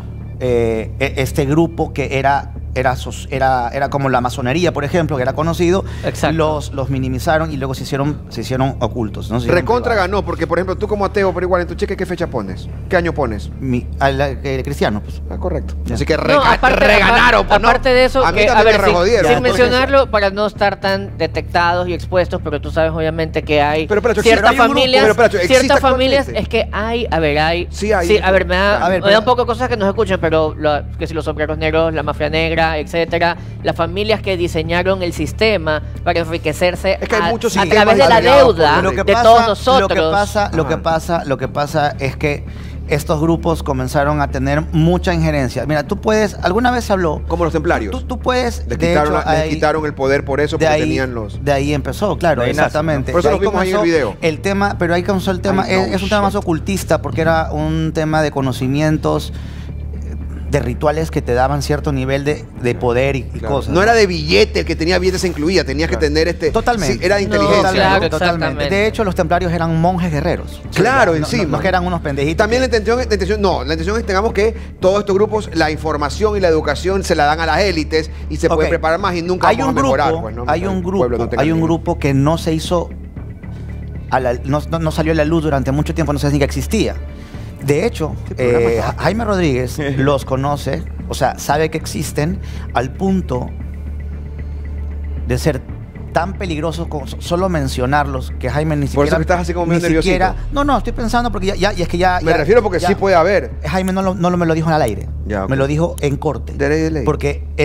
eh, este grupo que era, era, era, era como la masonería, por ejemplo, que era conocido. Exacto. Los, los minimizaron y luego se hicieron, se hicieron ocultos. ¿no? Se hicieron Recontra privados. ganó, porque por ejemplo, tú como ateo, pero igual en tu cheque, ¿qué fecha pones? ¿Qué año pones? Mi, a la, el cristiano, pues. Ah, correcto. Ya. Así que No, rega aparte, reganaron, pues, ¿no? aparte de eso, a mí que, a también ver, me sin, rejodieron. sin porque- mencionarlo, para no estar tan detectados y expuestos, pero tú sabes obviamente que hay Pero, pero, ciertas pero hay un grupo- familias, pero, pero, ¿existe ciertas familias, actualmente? es que hay, a ver, hay, Sí, hay. a ver, me da, A ver, me da pero- un poco de cosas que no se escuchan, pero lo- que si los sombreros negros, la mafia negra, etcétera, las familias que diseñaron el sistema para enriquecerse Es que hay a, muchos a sistemas través de la agregados, deuda Lo que de pasa- todos nosotros. Lo que pasa, lo que Ajá. pasa, lo que pasa es que estos grupos comenzaron a tener mucha injerencia. Mira, tú puedes, alguna vez se habló. Como los templarios. Tú, tú puedes. Les de quitaron, hecho, la- les ahí- quitaron el poder por eso, de porque ahí, tenían los... de ahí empezó, claro, De ahí nace, exactamente. ¿no? Por eso De lo ahí vimos ahí en el comenzó video. El tema, pero ahí comenzó el tema, Ay, es, no, es un tema más shit. ocultista, porque era un tema de conocimientos, eh, de rituales que te daban cierto nivel de, de poder y, y Claro. cosas. No era de billete, el que tenía billetes se incluía, tenías que tener este... Totalmente. Sí, era de No, inteligencia. claro, ¿no? totalmente. exactamente. De hecho, los templarios eran monjes guerreros. Claro, no, encima. No, no que eran unos pendejitos. También la que- intención, la intención, no, la intención es que tengamos que todos estos grupos, la información y la educación se la dan a las élites y se pueden Ok. preparar más y nunca hay vamos un a grupo, mejorar. Pues, ¿no? hay El un pueblo grupo, no tenga hay un miedo. grupo que no se hizo, a la- no, no- no salió a la luz durante mucho tiempo, no sé ni que existía. De hecho, programa eh, está? Jaime Rodríguez los conoce, o sea, sabe que existen al punto de ser tan peligrosos como so- solo mencionarlos que Jaime ni siquiera... Por eso que estás así como ni medio siquiera- nerviosito. No, no, estoy pensando porque ya, ya y es que ya... Me ya- refiero porque ya- sí puede haber. Jaime no, lo, no lo- me lo dijo al aire, Ya, ok. me lo dijo en corte. De ley, de ley. Porque él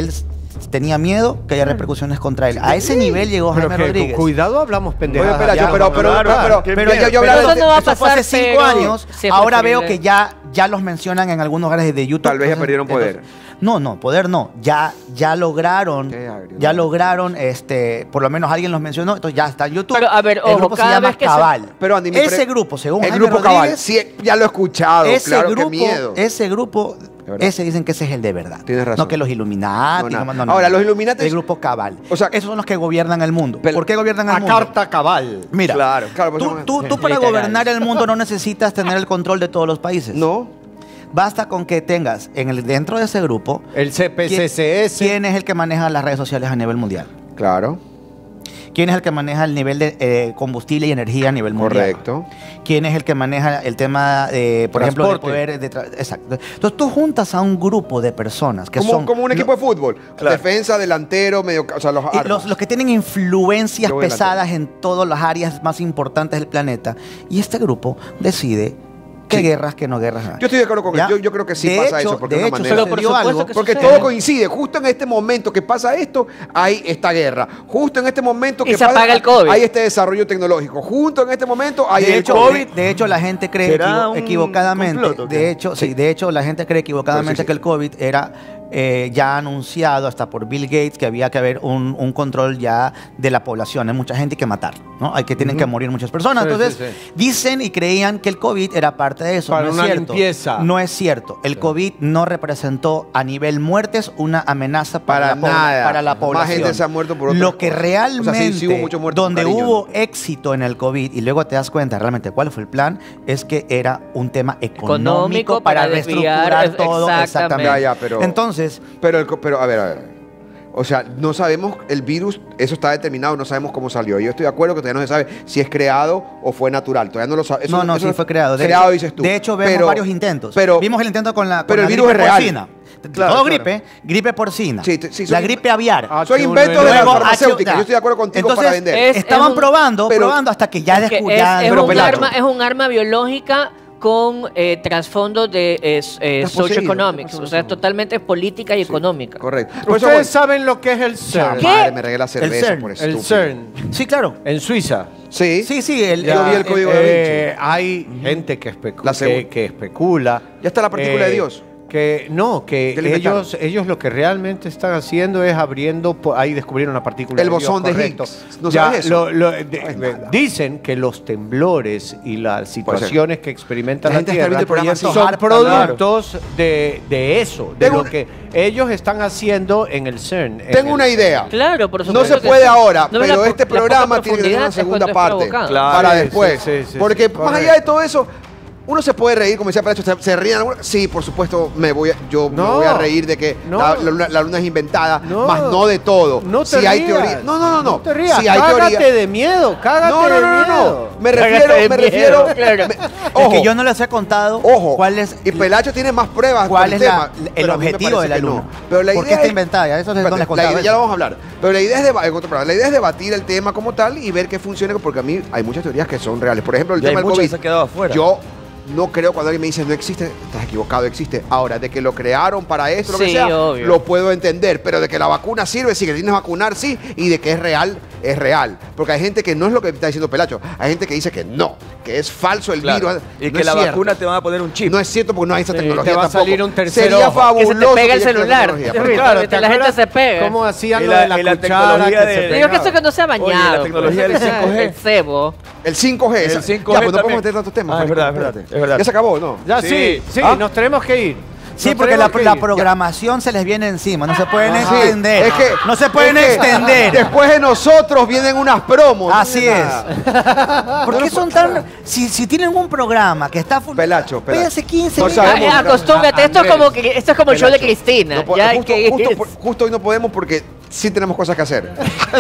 tenía miedo que haya repercusiones contra él. A ese nivel llegó Pero Jaime que, Rodríguez. Cuidado, hablamos pendejadas. Oye, Pelayo, ya, pero, pero, claro, pero, qué pero, miedo. yo, yo Pero hablaba eso de- no va a eso fue pasar, hace cinco pero años. sí es Ahora preferible. veo que ya, ya los mencionan en algunos lugares de YouTube. Tal vez ya Entonces, perdieron poder. entonces, no, no, poder no. Ya, ya lograron, Qué agrio, ya ¿no? lograron, este, por lo menos alguien los mencionó, entonces ya está en YouTube. Pero, a ver, el ojo, grupo se cada llama vez que se- Cabal. Pero, Andy, mi ese pre- grupo, según El Jaime grupo Cabal, Rodríguez, sí, ya lo he escuchado, ese claro, grupo, qué miedo. ese grupo, verdad. ese dicen que ese es el de verdad. Tienes razón. No que los Illuminati. No, nada. no, no, no, Ahora, no. los Illuminati- El grupo Cabal. O sea- esos son los que gobiernan el mundo. Pero- ¿Por qué gobiernan el A mundo? carta cabal. Mira, Claro, claro, pues tú, somos- tú, tú para Literal. gobernar el mundo no necesitas tener el control de todos los países. No. Basta con que tengas en el, dentro de ese grupo El C P C C S. quién es el que maneja las redes sociales a nivel mundial. Claro. ¿Quién es el que maneja el nivel de eh, combustible y energía a nivel mundial? Correcto. ¿Quién es el que maneja el tema, de, por ejemplo, de Transporte. poder? De tra- Exacto. Entonces tú juntas a un grupo de personas que Como, son... como un equipo lo- de fútbol. Claro. Defensa, delantero, medio... O sea, los y armas. los, los que tienen influencias Yo voy pesadas en todas las áreas más importantes del planeta. Y este grupo decide qué Sí. guerras, qué no guerras. Yo estoy de acuerdo con ¿Ya? él. Yo, yo creo que sí De pasa hecho- eso, porque de es una hecho, manera. Pero por sucedió supuesto algo, que Porque sucede. todo coincide. Justo en este momento que pasa esto, hay esta guerra. Justo en este momento Y que se pasa, apaga el COVID. hay este desarrollo tecnológico. Justo en este momento hay De el hecho, COVID. de, de hecho, la gente cree ¿Será equivo- un equivocadamente. complot o qué? De hecho, sí. de hecho, la gente cree equivocadamente Pero sí, sí. que el COVID era eh, ya anunciado hasta por Bill Gates que había que haber un, un control ya de la población. Hay mucha gente que matar, ¿no? Hay que tienen que morir muchas personas. Sí, Entonces, sí, sí. dicen y creían que el COVID era parte de eso. Para no una es cierto. limpieza. No es cierto. El COVID no representó a nivel muertes una amenaza para, Para la, pobla- nada. para la Más población. gente se ha muerto por otras Lo que cosas. realmente, O sea, sí, sí hubo muchos muertos donde por cariño, hubo ¿no? éxito en el COVID y luego te das cuenta realmente cuál fue el plan, es que era un tema económico, Económico para, para desviar, reestructurar es- todo. exactamente. Ya, ya, pero- Entonces, Pero, el co- pero, a ver, a ver. O sea, no sabemos el virus, eso está determinado, no sabemos cómo salió. Yo estoy de acuerdo que todavía no se sabe si es creado o fue natural. Todavía no lo sabemos. no, no, sí fue creado. De creado, hecho, dices tú. De hecho, vemos Pero- varios intentos. Pero, Vimos el intento con la, con pero la el virus gripe es real. porcina. Claro, Todo claro. gripe, gripe porcina. Sí, sí, la son- gripe aviar. Ah, son H uno inventos de N uno. la Luego, farmacéutica. H- Yo estoy de acuerdo contigo Entonces, para vender. es- Estaban un- probando, pero- probando hasta que ya Es, que es, descubrieron. es pero un Pelayo. arma, es un arma biológica con eh, trasfondo de eh, eh, Estás poseído, socioeconomics, ¿qué pasó o sea, eso? totalmente política y económica. Correcto. Por eso, Ustedes bueno, saben lo que es el CERN. ¿Qué? madre, me regala cerveza CERN, por El estúpido. CERN. Sí, claro. En Suiza. Sí. Sí, sí. El, Yo vi el código da Eh, hay gente que, especu- La segu- que, que especula. Ya está la partícula de Dios. Que no, que Ya le inventaron. ellos, ellos lo que realmente están haciendo es abriendo, po- ahí descubrieron la partícula El de Dios, bosón de correcto. Higgs. ¿No Ya, sabes eso? lo- lo- de- No es de- nada. dicen que los temblores y las situaciones que experimenta La la, gente está Tierra viendo el programa así. son Harta, productos de, de eso, de Tengo lo un- que ellos están haciendo en el CERN. en Tengo el- una idea. Claro, por No supuesto. se que puede sí. ahora, No ves pero la- este la poca programa tiene que tener una profundidad es segunda cuando es parte provocado. Claro. para Sí, después. sí, sí, sí, Porque sí, más correcto. allá de todo eso, uno se puede reír, como decía Pelacho, se, se ríen. algunos- Sí, por supuesto, me voy a, yo me No. voy a reír de que No. la, la luna, la luna es inventada, No. más no de todo. No te si hay rías. teoría. No, no, no, no. No te rías. Si hay cágate teoría. de miedo, cágate No, no, de no, no, miedo. no. Me Cágate refiero, de me miedo, refiero. claro. me- Es ojo, que yo no les he contado ojo. cuál es Y Pelacho tiene más pruebas. cuál por es el, la- tema, el pero a mí me objetivo de parece la que no. luna. Pero la ¿Por idea qué está es- inventada? Ya eso les Espérate, les la contaba idea- eso. ya lo vamos a hablar. Pero la idea, es deba- en otro programa, la idea es debatir el tema como tal y ver qué funciona, porque a mí hay muchas teorías que son reales. Por ejemplo, el Y hay tema del muchas COVID. que se han quedado afuera. Yo no creo cuando alguien me dice no existe, estás equivocado, existe. Ahora, de que lo crearon para esto, lo que Sí, sea, obvio. lo puedo entender. Pero de que la vacuna sirve, sí, que tienes que vacunar, sí. Y de que es real, es real. Porque hay gente que no es lo que está diciendo Pelacho. Hay gente que dice que no, que es falso el Claro. virus. Y No que es la cierto. vacuna te van a poner un chip. No es cierto porque no hay esa Sí, tecnología te va a tampoco. salir un tercer Sería ojo. fabuloso. Que se te pega el que exista celular. tecnología, Sí, pero- Claro, que ¿te la gente acuerdas se pega. ¿Cómo hacían Y lo la- de la y la cuchara tecnología que de- se Digo Digo que pegaba? esto que no se ha Oye, la bañado. tecnología pues, del cinco G. El cebo. El cinco G. El esa- cinco G ya, pues no también. podemos meter tantos temas. Ah, es Felipe, verdad, es verdad, espérate. es verdad. Ya se acabó, ¿no? Ya sí, sí, ¿Ah? nos tenemos que ir. Sí, Nos porque la, tenemos que la ir. programación se les viene encima, no se pueden Sí, extender. es que, no se pueden es que extender. Después de nosotros vienen unas promos. no Así viene es. nada. ¿Por No qué lo son puedo- tan.? Si, si tienen un programa que está full. Pelacho, Pelacho. Váyanse quince No minutos. sabemos. Ah, acostúmbrate, esto es Andrés. como que esto es como el show de Cristina. No po- Ya hay justo, que justo, ir. por- justo hoy no podemos porque sí tenemos cosas que hacer.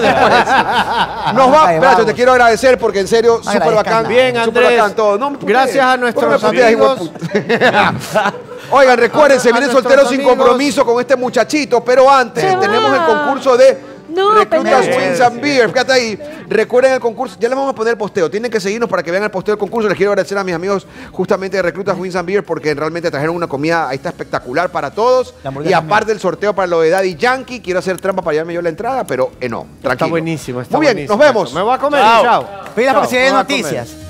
Nos va, Ay, Pelacho, vamos. te quiero agradecer porque en serio, súper Agradezcan bacán. nada. Bien, súper Andrés. bacán todo. No me putees. Gracias a ¿Por qué nuestros me puteas, hijo de amigos. puta? Oigan, recuérdense, A vienen nuestros solteros sin amigos. compromiso con este muchachito, pero antes Se tenemos va. el concurso de No, Reclutas Pelayo. Wings and Beer. Fíjate ahí. Recuerden el concurso, ya les vamos a poner el posteo. Tienen que seguirnos para que vean el posteo del concurso. Les quiero agradecer a mis amigos justamente de Reclutas Wings and Beer porque realmente trajeron una comida, ahí está espectacular para todos. Y aparte del sorteo para lo de Daddy Yankee, quiero hacer trampa para llevarme yo la entrada, pero eh, no, tranquilo. Está buenísimo, está Muy bien, buenísimo nos vemos. eso. Me voy a comer, Chao. chao. Pilas Chao, porque se me den voy a comer. noticias.